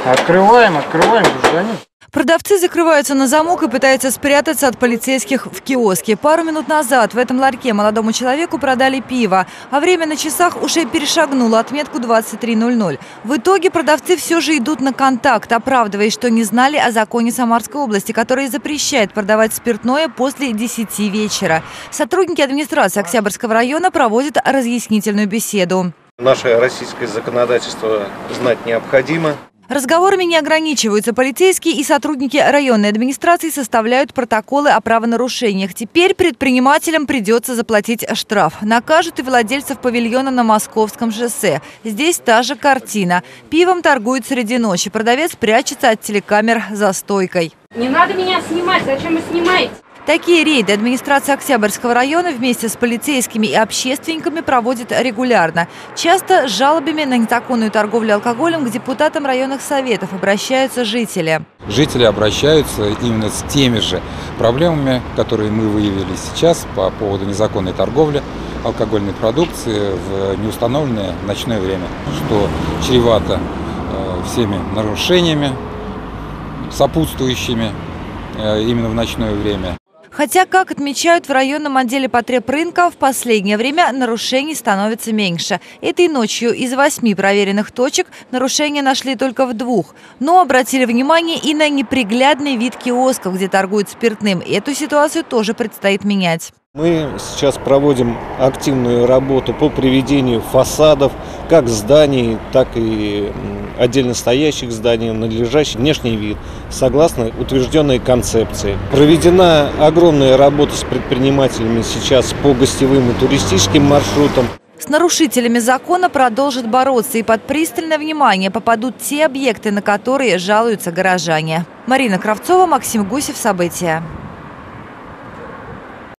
Открываем, гражданин. Продавцы закрываются на замок и пытаются спрятаться от полицейских в киоске. Пару минут назад в этом ларьке молодому человеку продали пиво, а время на часах уже перешагнуло отметку 23:00. В итоге продавцы все же идут на контакт, оправдываясь, что не знали о законе Самарской области, который запрещает продавать спиртное после 10 вечера. Сотрудники администрации Октябрьского района проводят разъяснительную беседу. Наше российское законодательство знать необходимо. Разговорами не ограничиваются. Полицейские и сотрудники районной администрации составляют протоколы о правонарушениях. Теперь предпринимателям придется заплатить штраф. Накажут и владельцев павильона на Московском шоссе. Здесь та же картина. Пивом торгуют среди ночи. Продавец прячется от телекамер за стойкой. Не надо меня снимать. Зачем вы снимаете? Такие рейды администрация Октябрьского района вместе с полицейскими и общественниками проводит регулярно. Часто с жалобами на незаконную торговлю алкоголем к депутатам районных советов обращаются жители. Жители обращаются именно с теми же проблемами, которые мы выявили сейчас по поводу незаконной торговли алкогольной продукции в неустановленное ночное время, что чревато всеми нарушениями, сопутствующими именно в ночное время. Хотя, как отмечают в районном отделе потребрынка, в последнее время нарушений становится меньше. Этой ночью из 8 проверенных точек нарушения нашли только в 2. Но обратили внимание и на неприглядный вид киосков, где торгуют спиртным. Эту ситуацию тоже предстоит менять. Мы сейчас проводим активную работу по приведению фасадов, как зданий, так и отдельно стоящих зданий, надлежащий внешний вид, согласно утвержденной концепции. Проведена огромная работа с предпринимателями сейчас по гостевым и туристическим маршрутам. С нарушителями закона продолжат бороться, и под пристальное внимание попадут те объекты, на которые жалуются горожане. Марина Кравцова, Максим Гусев. События.